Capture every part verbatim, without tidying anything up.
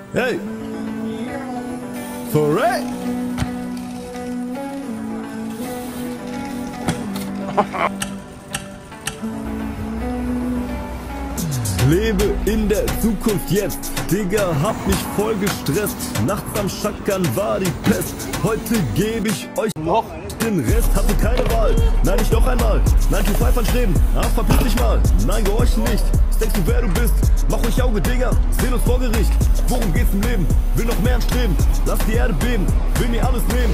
Hey! Foray! Lebe in der Zukunft jetzt, Digga, hab mich voll gestresst. Nachts am Schackern war die Pest. Heute gebe ich euch noch den Rest. Hatte keine Wahl, nein, nicht noch einmal. Nein, du Pfeifern streben, ach, verpiss dich mal. Nein, gehorchen nicht, was denkst du, wer du bist? Mach euch Auge, Digga, sehen uns vor Gericht. Worum geht's im Leben? Will noch mehr streben. Lass die Erde beben, will mir alles nehmen.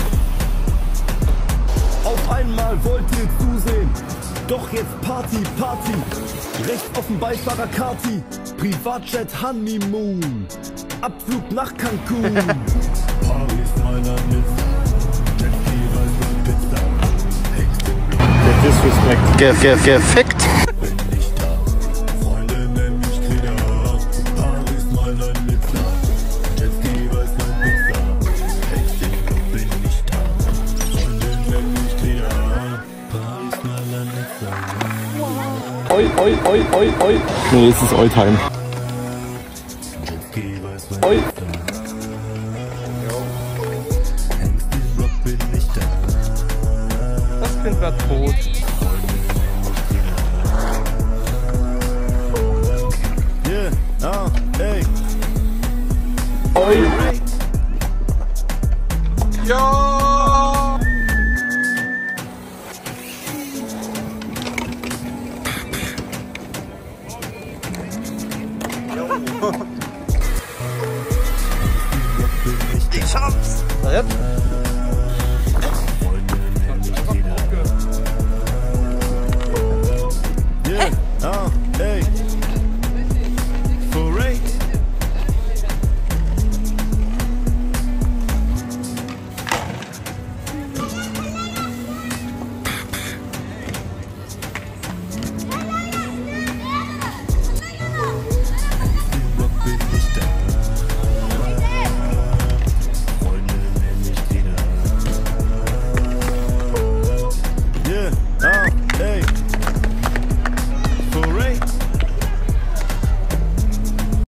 Auf einmal wollt ihr zusehen. Doch jetzt Party, Party. Rechts auf dem Beifahrer Kati. Privatjet Honeymoon. Abflug nach Cancun. Paris, Mailand, Nizza. Jetski, Weißland, Pizza. Der Disrespect. Ge ge gefickt. Bin nicht da. Freunde nennen mich Krieger. Paris, Mailand, Nizza. Jetski, Weißland, Pizza. Ich bin nicht da. Freunde nennen mich Krieger. Paris, Mailand, Nizza. Oi, oi, oi, oi, oi. Nee, es ist Oi-Time. Oi. Das Kind war tot. Yeah, ah, ey. Oi. Ja. Ich hab's! Na jetzt?